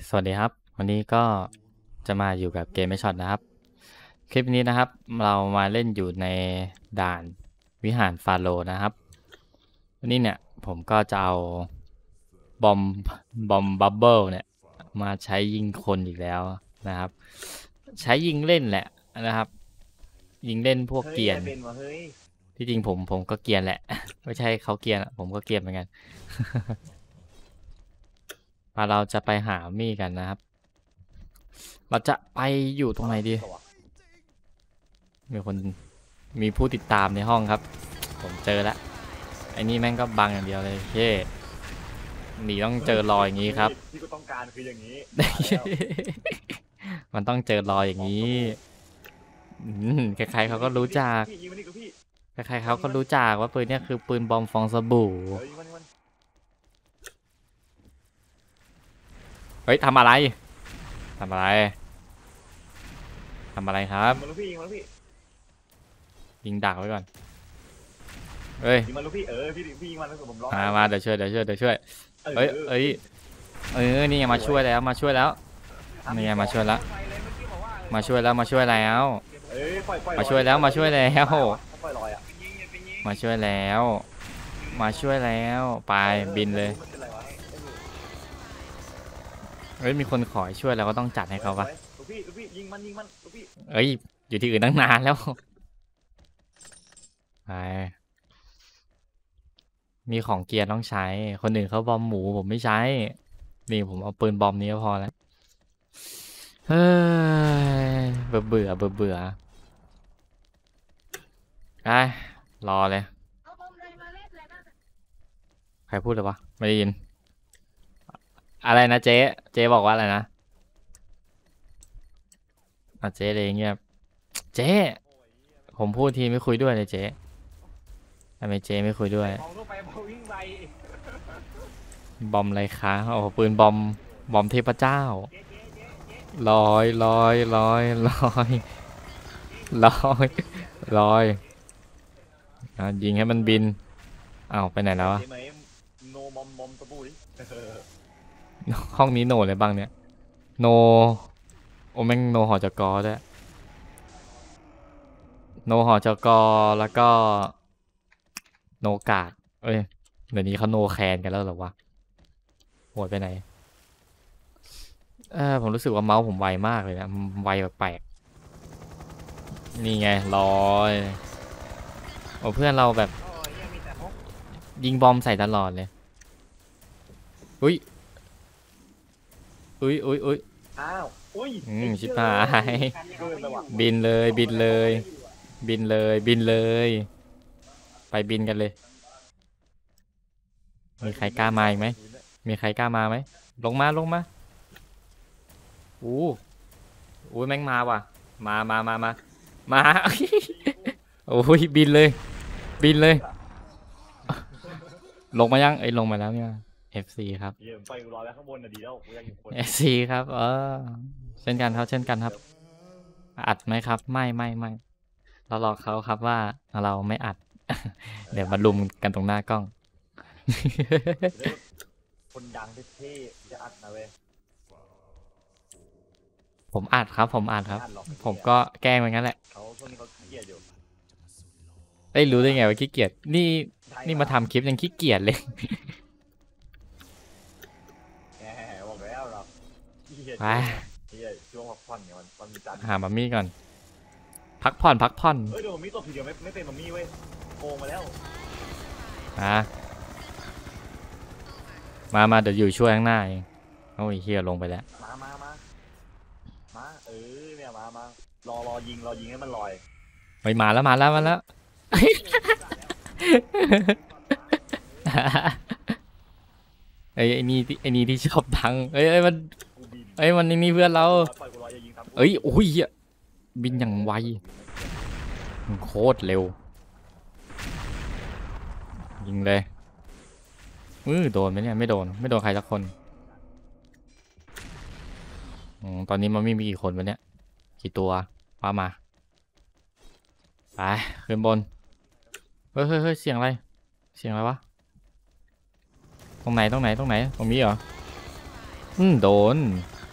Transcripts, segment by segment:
สวัสดีครับวันนี้ก็จะมาอยู่กับเกมไม่ช็อตนะครับคลิปนี้นะครับเรามาเล่นอยู่ในด่านวิหารฟาโรห์นะครับวันนี้เนี่ยผมก็จะเอาบอมบอมบับเบิลเนี่ยมาใช้ยิงคนอีกแล้วนะครับใช้ยิงเล่นแหละนะครับยิงเล่นพวกเกียร์ที่จริงผมก็เกียร์แหละไม่ใช่เขาเกียร์ผมก็เกียร์เหมือนกัน เราจะไปหามี่กันนะครับเราจะไปอยู่ตรงไหนดีมีผู้ติดตามในห้องครับผมเจอแล้วไอ้นี่แม่งก็บังอย่างเดียวเลยเฮ้หนีต้องเจอรอยอย่างนี้ครับที่กูต้องการคืออย่างนี้มันต้องเจอรอยอย่างนี้ใครๆเขาก็รู้จักใครๆเขาก็รู้จักว่าปืนนี้คือปืนบอมฟองสบู่เฮ้ยทำอะไรทำอะไรครับยิงดักไว้ก่อนเฮ้ยยิงมันลูกพี่พี่ยิงมันแล้วผมร้องมาเดี๋ยวช่วยเอ้ยนี่ไงมาช่วยแล้วนี่ไงมาช่วยแล้วมาช่วยแล้วมาช่วยแล้วมาช่วยแล้วมาช่วยแล้วไปบินเลยเฮ้ยมีคนขอช่วยเราก็ต้องจัดให้เขาปะลูกพี่ยิงมันลูกพี่เอ้ยอยู่ที่อื่นตั้งนานแล้วไปมีของเกียร์ต้องใช้คนอื่นเขาบอมหมูผมไม่ใช้นี่ผมเอาปืนบอมนี้ก็พอแล้วเฮ้ยเบื่อได้รอเลยใครพูดเลยวะไม่ได้ยินอะไรนะเจ๊บอกว่าอะไรนะเจ๊เลยเงียบเจ๊ผมพูดทีไม่คุยด้วยเลยเจ๊ทำไมเจ๊ไม่คุยด้วยบอมอะไรคะโอ้ปืนบอมเทพเจ้าลอยยิงให้มันบินอ้าวไปไหนแล้วอะห้องนี้โนเลยบ้างเนี่ยโนโอแม่งโนหอจกอด้วยโนหอจกแล้วก็โนกาดเอ้ยเดี๋ยวนี้เขาโนแคนกันแล้วหรอวะโหดไปไหนผมรู้สึกว่าเมาส์ผมไวมากเลยนะไวแปลกๆนี่ไงลอยโอ้เพื่อนเราแบบยิงบอมใส่ตลอดเลยอุ้ยอ้าวชิบหายบินเลยไปบินกันเลยมีใครกล้ามาอีกไหมลงมาอู้แม่งมาว่ะมาโอ้ยบินเลยลงมายังลงมาแล้วเนี่ย FC ครับไปรอแล้วข้างบนน่ะดีแล้ว FC ครับเช่นกันครับอัดไหมครับไม่เราหลอกเขาครับว่าเราไม่อัด เดี๋ยวมาลุมกันตรงหน้ากล้องคนดังเท่ๆจะอัดนะเว้ยผมอัดครับผมก็แกล้งไปงั้นแหละเขาช่วงนี้เขาขี้เกียจอยู่รู้ได้ไงว่าขี้เกียจนี่มาทำคลิปยังขี้เกียจเลยบอกแล้วเราไปช่วงพักผ่อนเนี่ยมันมีจันหามัมมี่ก่อนพักผ่อนเดี๋ยวมัมมี่ตัวผีเดียวไม่เป็นมัมมี่เว้ยโกงมาแล้วมาเดี๋ยวอยู่ช่วยข้างหน้าเองโอ้ยเฮียลงไปแล้วมาเนี่ยมารอยิงให้มันลอยไปมาแล้วไอ้นี่ที่ชอบดังมันนี่เพื่อนเราโอ้ยบินอย่างไวโคตรเร็วยิงเลยโดนไหมเนี่ยไม่โดนใครสักคนตอนนี้มันไม่มีกี่คนวะเนี่ยกี่ตัวว่ามาไปขึ้นบนเฮ้ยเสียงอะไรวะตรงไหนตรงนี้เหรอโดน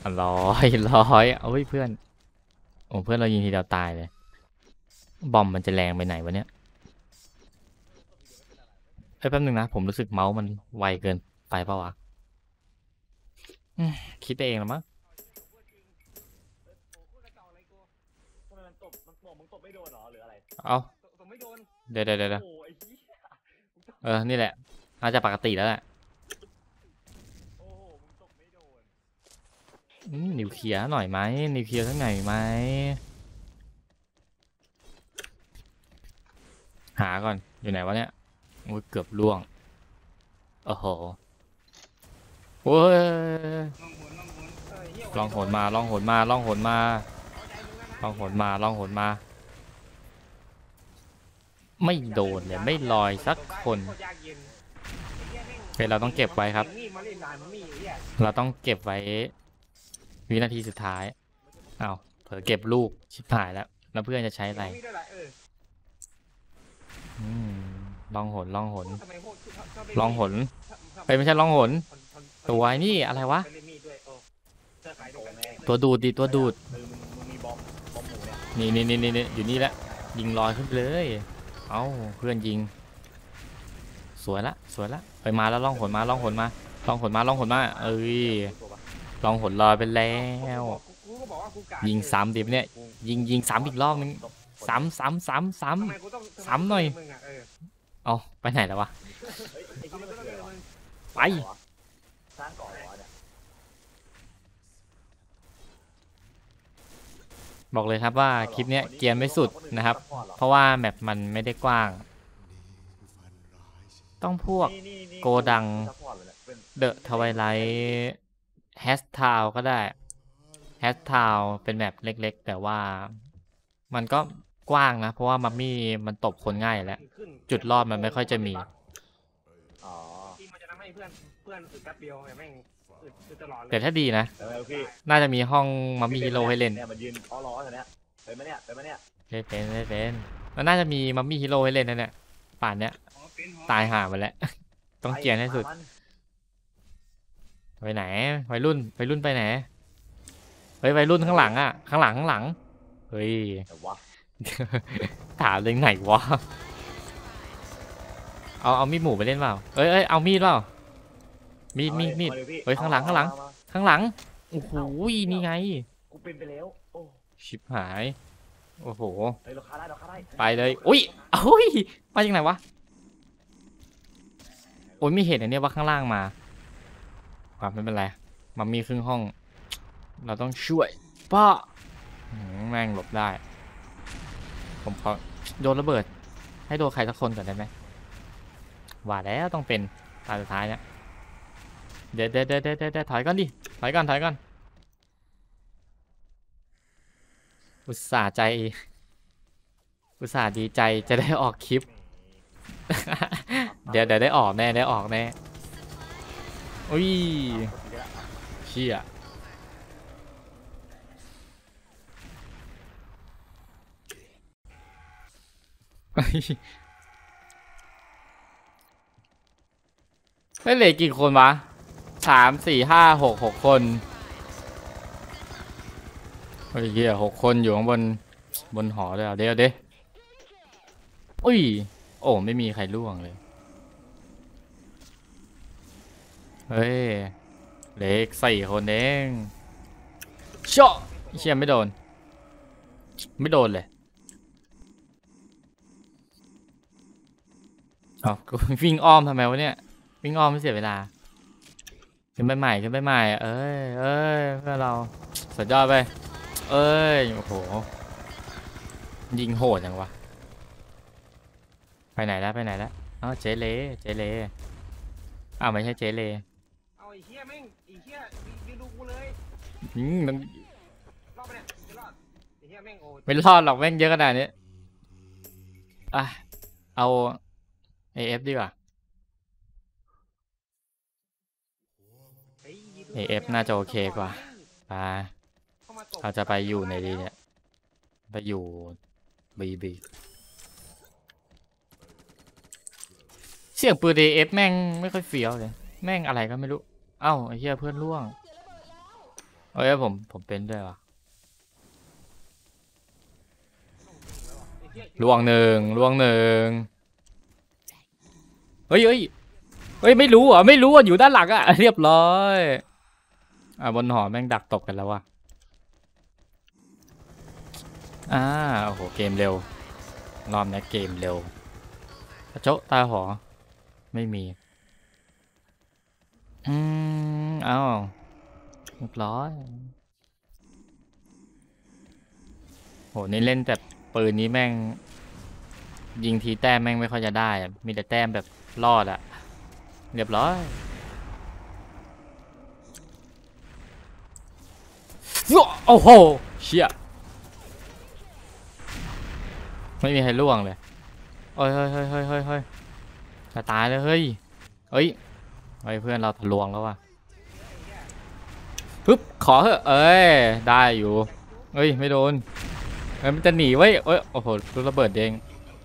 ร้อยเอาไว้เพื่อนโอ้เพื่อนเรายิงทีเดียวตายเลยบอมมันจะแรงไปไหนวะเนี่ยแป๊บนึงนะผมรู้สึกเมาส์มันไวเกินไปเปล่าวะคิดไปเองหรอมั้งทำไมมันตบมึงตบไม่โดนหรอหรืออะไรเอาตบไม่โดนเดี๋ยวโอ้ไอ้เหี้ยนี่แหละน่าจะปกติแล้วแหละโอ้โหมึงตบไม่โดนนิวเคลียร์หน่อยไหมนิวเคลียร์สักหน่อยไหมหาก่อนอยู่ไหนวะเนี่ยโอ้ยเกือบล่วงโอ้โหโอ้ยลองหนมาลองหนมาลองหนมาลองหนมาลองหนมาไม่โดนเลยไม่ลอยสักคนเราต้องเก็บไว้ครับเราต้องเก็บไว้วินาทีสุดท้ายอ้าวเผลอเก็บลูกชิบหายแล้วเพื่อนจะใช้อะไรลองหนลองหนลองหนไม่ใช่ลองหนตัวนี่อะไรวะตัวดูดดิตัวดูดมึงมีบอมหมูเนี่ยนี่อยู่นี่แหละยิงลอยขึ้นเลยเอ้าเพื่อนยิงสวยละไปมาแล้วล่องหนมาล่องหนมาล่องหนมาล่องหนมาเอ้ยล่องหนลอยไปแล้วยิงซ้ำดิบเนี่ยยิงซ้ำอีกรอบนึงซ้ำหน่อยเอาไปไหนแล้ววะไปสร้างก่อนเนี่ยบอกเลยครับว่าคลิปเนี้ยเกียร์ไม่สุดนะครับเพราะว่าแมปมันไม่ได้กว้างต้องพวกโกดังเดอะทวายไลท์แฮชทาวก็ได้แฮชทาวเป็นแบบเล็กๆแต่ว่ามันก็กว้างนะเพราะว่ามัมมี่มันตบคนง่ายแล้วจุดรอดมันไม่ค่อยจะมีแต่ถ้าดีนะน่าจะมีห้องมัมมี่ฮีโร่ให้เล่นเนี่ยมันยืนล้อๆเนี่ยเป็นไหมเนี่ยเป็นมันน่าจะมีมัมมี่ฮีโร่ให้เล่นนะเนี่ยป่านเนี้ยตายห่าไปแล้วต้องเกียร์ให้สุดไปไหนวัยรุ่นไปไหนเฮ้ยวัยรุ่นข้างหลังอ่ะข้างหลังเฮ้ยถามเรื่องไหนวะเอามีดหมูไปเล่นเปล่าเอ้ยเอามีดเปล่ามีดเฮ้ยข้างหลังโอ้โหนี่ไงกูเป็นไปแล้วโอ้ชิบหายโอ้โหเราฆ่าได้ไปเลยอุ้ยมาจากไหนวะโอ้ยไม่เห็นอันนี้ว่าข้างล่างมาไม่เป็นไรมันมีครึ่งห้องเราต้องช่วยป้าแม่งหลบได้ผมขอโยนระเบิดให้โดนใครสักคนก่อนได้ไหมว่าแล้วต้องเป็นตาสุดท้ายเนี่ยเดี๋ยวถอยก่อนดิถอยก่อนอุตส่าห์ดีใจจะได้ออกคลิปเดี๋ยวได้ออกแน่อุ้ยเชี่ยไม่เหลือกี่คนวะ3 4 5 6 คนเฮ้ยเหี้ย6 คนอยู่ข้างบนหอเลยเดี๋ยวอุ้ยโอ้ไม่มีใครล่วงเลยเฮ้ยเล็ก4 คนเองเชี่ยไม่โดนเลยกูวิ่งอ้อมทำไมวะเนี่ยวิ่งอ้อมไม่เสียเวลาขึ้นไปใหม่เอ้ยเพื่อนเราสุดยอดไปเอ้ยโอ้โหยิงโหดจังวะไปไหนแล้วอ๋อเจเลไม่ใช่เจเลเอาไอ้เหี้ยแม่งไอ้เหี้ยยืนดูกูเลยมันรอดไปเนี่ยจะรอดไอ้เหี้ยแม่งโอ้ไม่รอดหรอกแม่งเยอะขนาดนี้เอา AF ดีกว่า AF น่าจะโอเคกว่าไปเราจะไปอยู่ในดีเนี่ยไปอยู่บีเสียงปืน AF แม่งไม่ค่อยเฟี้ยวเลยแม่งอะไรก็ไม่รู้เอ้าไอ้เหี้ยเพื่อนล่วงเอ้ยผมเป็นด้วยวะไอ้เหี้ยล่วงหนึ่งเฮ้ยไม่รู้อ่ะไม่รู้อ่ะอยู่ด้านหลังอ่ะ เรียบร้อยบนหอแม่งดักตบกันแล้วว่ะโอ้โหเกมเร็วรอบนี้เกมเร็วกระโจะตาหอไม่มีเอ้าเรียบร้อยโหนี่เล่นแต่ปืนนี้แม่งยิงทีแต้มแม่งไม่ค่อยจะได้อะมีแต่แต้มแบบรอดอะเรียบร้อยโอ้โหเชี่ยไม่มีใครล่วงเลยเฮ้ยจะตายเลยเฮ้ยเฮ้ยเพื่อนเราทะลวงแล้วว่ะปึ๊บขอเถอะเอ้ยได้อยู่เฮ้ยไม่โดนมันจะหนีไว้เอ้ยโอ้โหลูกระเบิดเด้ง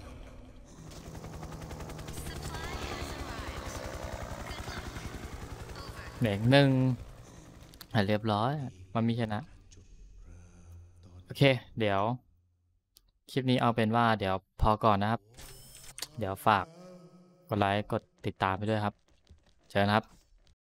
เหน่งหนึ่งเรียบร้อยมันมีชนะโอเคเดี๋ยวคลิปนี้เอาเป็นว่าเดี๋ยวพอก่อนนะครับเดี๋ยวฝากกดไลค์กดติดตามไปด้วยครับเจอกันครับ